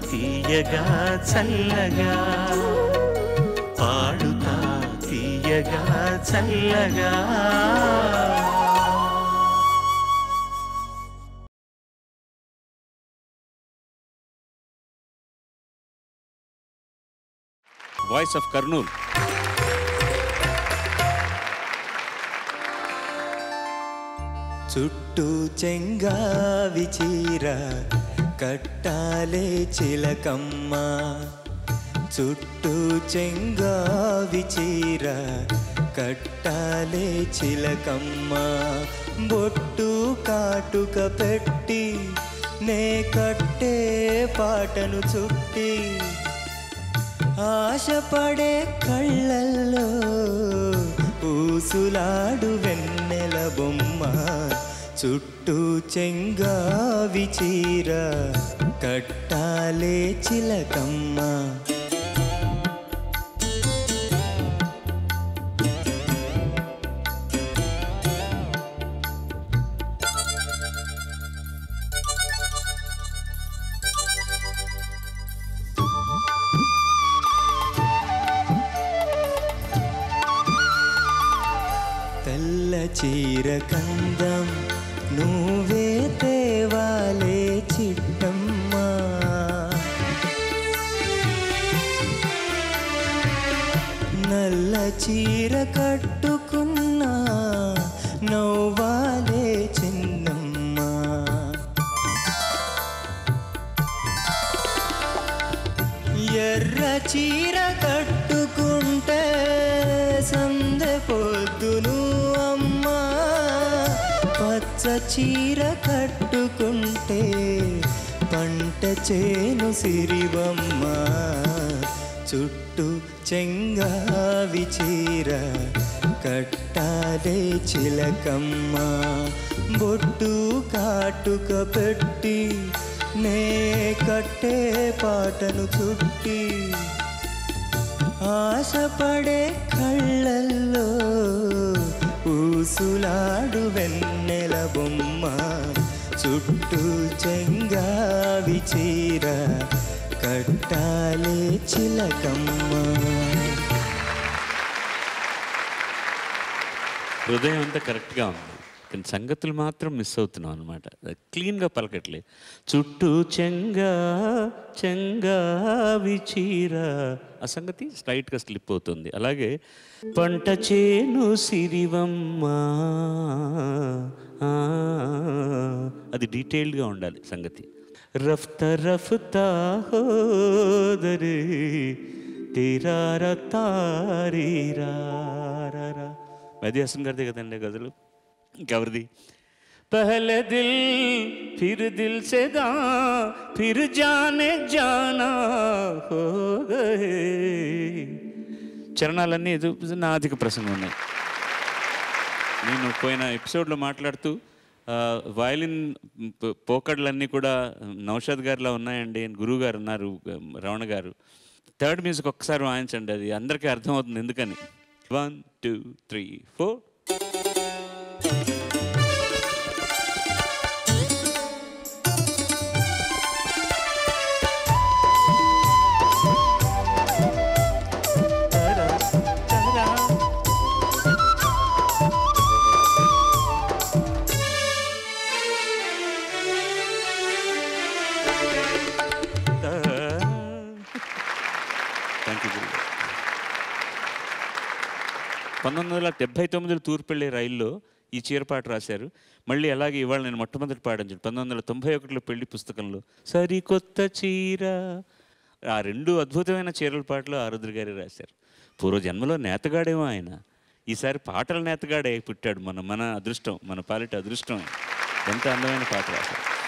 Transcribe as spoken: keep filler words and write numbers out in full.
తీయగా చల్లగా పాడుతా తీయగా చల్లగా వాయిస్ ఆఫ్ కర్నూల్. చుట్టూ చెంగావి చీర కట్టాలే చిలకమ్మ, చుట్టూ చెంగావి చీర కట్టాలే చిలకమ్మ, బొట్టు కాటుక పెట్టి నే కట్టే పాటను చుట్టి ఆశపడే కళ్ళల్లో ఊసులాడు వెన్నెల బొమ్మ, చుట్టూ చెంగావి చీర కట్టాలే చిలకమ్మ. తెల్ల చీర కందం నువ్వే తేవాలే చిట్టమ్మ, నల్ల చీర కట్టుకున్నా నవ్వాలే చిన్నమ్మ, ఎర్ర చీర కట్టుకుంటే సందె పొద్దును అమ్మ, పచ్చ చీర కట్టుకుంటే పంట చేను సిరివమ్మ, చుట్టూ చెంగావి చీర కట్టాలే చిలకమ్మ, బొట్టు కాటుక పెట్టి నే కట్టే పాటను చుట్టి ఆశపడే కళ్ళల్లో ఊసులాడు వెన్నెల బొమ్మ, చుట్టూ చెంగావి చీర కట్టాలే చిలకమ్మ. హృదయం అంతా కరెక్ట్గా ఉంది, కానీ సంగతులు మాత్రం మిస్ అవుతున్నాం అనమాట. క్లీన్గా పలకట్లేదు. చుట్టూ చెంగా చెంగావి చీర, ఆ సంగతి స్ట్రైట్గా స్లిప్ అవుతుంది. అలాగే పంట చేను సిరివమ్మ, అది డీటెయిల్డ్గా ఉండాలి సంగతి. రఫ్త రఫ్తా హోదరే తేరారా తారీరా, మెహదీ హసన్ గారిదే కదండి గజలు. ఇంకెవరిది? పహలే దిల్ ఫిర్ దిల్ సే దా ఫిర్ జానే జానా హో గయే. చరణాలన్నీ నాదిక ప్రసంగం ఉన్నాయి. నేను పోయిన ఎపిసోడ్లో మాట్లాడుతూ వయలిన్ పోకడ్లన్నీ కూడా నౌషాద్ గారిలా ఉన్నాయండి అని గురువు గారు అన్నారు, రమణ గారు. థర్డ్ మ్యూజిక్ ఒక్కసారి వాయించండి, అది అందరికీ అర్థమవుతుంది ఎందుకని. One two three four. పంతొమ్మిది వందల డెబ్బై తొమ్మిదిలో తూర్పెళ్ళే రైల్లో ఈ చీరపాట రాశారు. మళ్ళీ అలాగే ఇవాళ నేను మొట్టమొదటి పాడించాను పంతొమ్మిది వందల తొంభై ఒకటిలో పెళ్లి పుస్తకంలో సరికొత్త చీర. ఆ రెండు అద్భుతమైన చీరల పాటలు ఆరుద్ర గారే రాశారు. పూర్వజన్మలో నేతగాడేమో ఆయన, ఈసారి పాటల నేతగాడే పుట్టాడు. మన మన అదృష్టం, మన పాలిట అదృష్టం. ఎంత అందమైన పాట రాశారు.